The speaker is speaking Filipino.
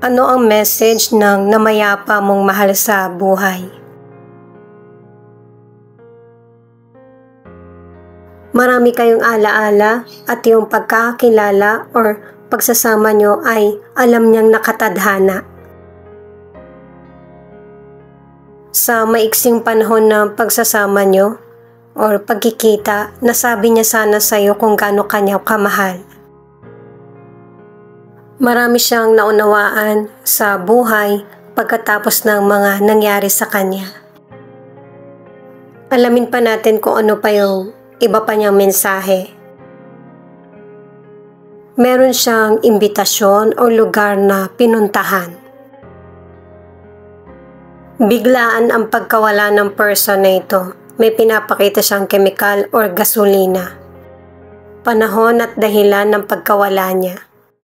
Ano ang message ng namayapa mong mahal sa buhay? Marami kayong alaala at yung pagkakakilala or pagsasama nyo ay alam niyang nakatadhana. Sa maiksing panahon ng pagsasama nyo or pagkikita, nasabi niya sana sa'yo kung gaano kanya kamahal. Marami siyang naunawaan sa buhay pagkatapos ng mga nangyari sa kanya. Alamin pa natin kung ano pa yung iba pa niyang mensahe. Meron siyang imbitasyon o lugar na pinuntahan. Biglaan ang pagkawala ng person na ito. May pinapakita siyang kemikal or gasolina. Panahon at dahilan ng pagkawala niya.